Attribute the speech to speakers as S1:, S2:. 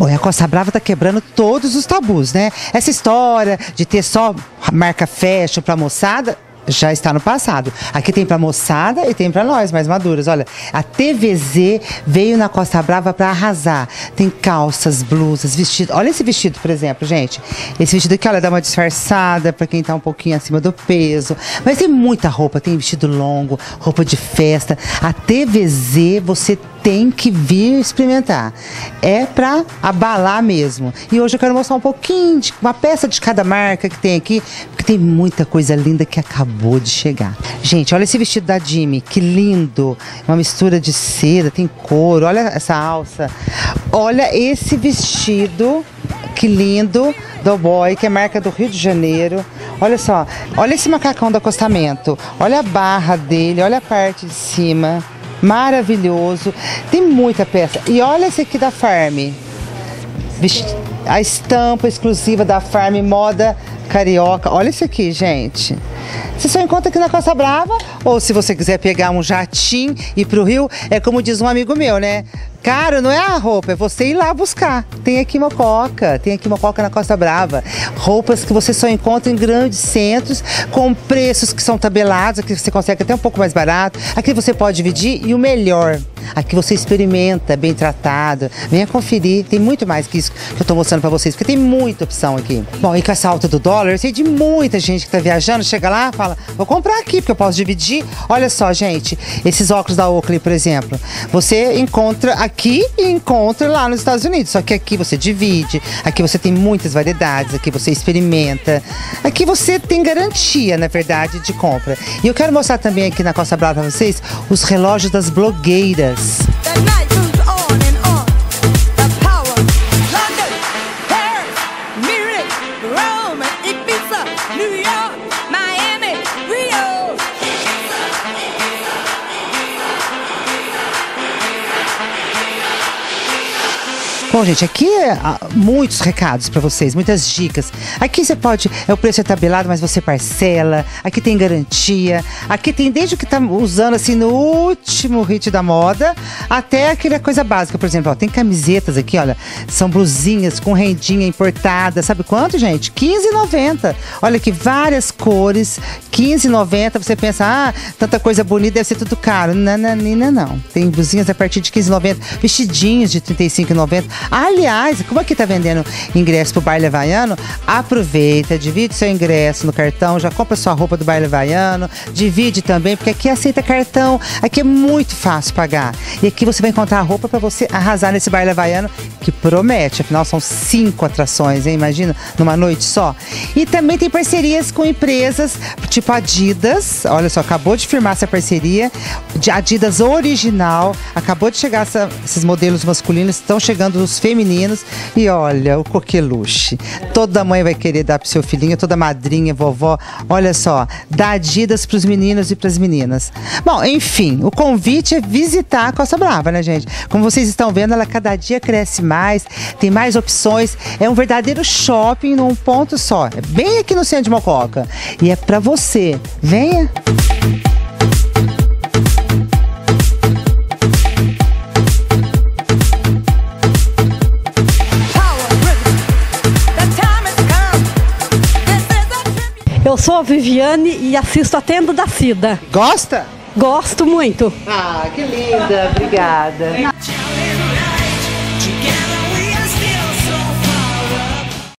S1: Bom, e a Costa Brava tá quebrando todos os tabus, né? Essa história de ter só marca fashion pra moçada já está no passado. Aqui tem pra moçada e tem pra nós, mais maduras. Olha, a TVZ veio na Costa Brava pra arrasar. Tem calças, blusas, vestidos. Olha esse vestido, por exemplo, gente. Esse vestido aqui, olha, dá uma disfarçada pra quem tá um pouquinho acima do peso. Mas tem muita roupa, tem vestido longo, roupa de festa. A TVZ você tem que vir experimentar. É pra abalar mesmo. E hoje eu quero mostrar um pouquinho, uma peça de cada marca que tem aqui, porque tem muita coisa linda que acabou de chegar. Gente, olha esse vestido da Jimmy, que lindo. Uma mistura de seda, tem couro, olha essa alça. Olha esse vestido, que lindo, do boy, que é marca do Rio de Janeiro. Olha só, olha esse macacão do acostamento. Olha a barra dele, olha a parte de cima. Maravilhoso, tem muita peça. E olha esse aqui da Farm, a estampa exclusiva da Farm, moda carioca. Olha esse aqui, gente. Você só encontra aqui na Costa Brava, ou se você quiser pegar um jatinho e ir pro Rio, é como diz um amigo meu, né? Cara, não é a roupa, é você ir lá buscar. Tem aqui Mococa na Costa Brava. Roupas que você só encontra em grandes centros, com preços que são tabelados, aqui você consegue até um pouco mais barato. Aqui você pode dividir e o melhor, aqui você experimenta, bem tratado. Venha conferir, tem muito mais que isso que eu tô mostrando pra vocês, porque tem muita opção aqui. Bom, e com essa alta do dólar, eu sei de muita gente que tá viajando, chega lá e fala, vou comprar aqui, porque eu posso dividir. Olha só, gente, esses óculos da Oakley, por exemplo, você encontra aqui e encontra lá nos Estados Unidos, só que aqui você divide, aqui você tem muitas variedades, aqui você experimenta, aqui você tem garantia, na verdade, de compra. E eu quero mostrar também aqui na Costa Brava pra vocês os relógios das blogueiras. Bom, gente, aqui muitos recados para vocês, muitas dicas. Aqui você pode, o preço é tabelado, mas você parcela. Aqui tem garantia. Aqui tem desde o que tá usando assim no último hit da moda até aquela coisa básica, por exemplo, ó, tem camisetas aqui, olha, são blusinhas com rendinha importada. Sabe quanto, gente? R$15,90. Olha aqui, várias cores, R$15,90. Você pensa, tanta coisa bonita, deve ser tudo caro. Não. Tem blusinhas a partir de R$15,90, vestidinhos de R$35,90. Aliás, como aqui tá vendendo ingresso pro baile havaiano, aproveita, divide seu ingresso no cartão, já compra sua roupa do baile havaiano, divide também, porque aqui aceita cartão, aqui é muito fácil pagar. E aqui você vai encontrar a roupa para você arrasar nesse baile havaiano, que promete, afinal são 5 atrações, hein? Imagina, numa noite só. E também tem parcerias com empresas, tipo Adidas, olha só, acabou de firmar essa parceria, de Adidas original, acabou de chegar esses modelos masculinos, estão chegando os femininos, e olha, o coqueluche. Toda mãe vai querer dar pro seu filhinho, toda madrinha, vovó, olha só, dá Adidas pros meninos e pras meninas. Bom, enfim, o convite é visitar a Costa Brava, né, gente? Como vocês estão vendo, ela cada dia cresce mais, tem mais opções, é um verdadeiro shopping num ponto só, é bem aqui no centro de Mococa, e é pra você. Venha!
S2: Eu sou a Viviane e assisto a Tenda da Cida.
S1: Gosta?
S2: Gosto muito.
S1: Ah, que linda, obrigada.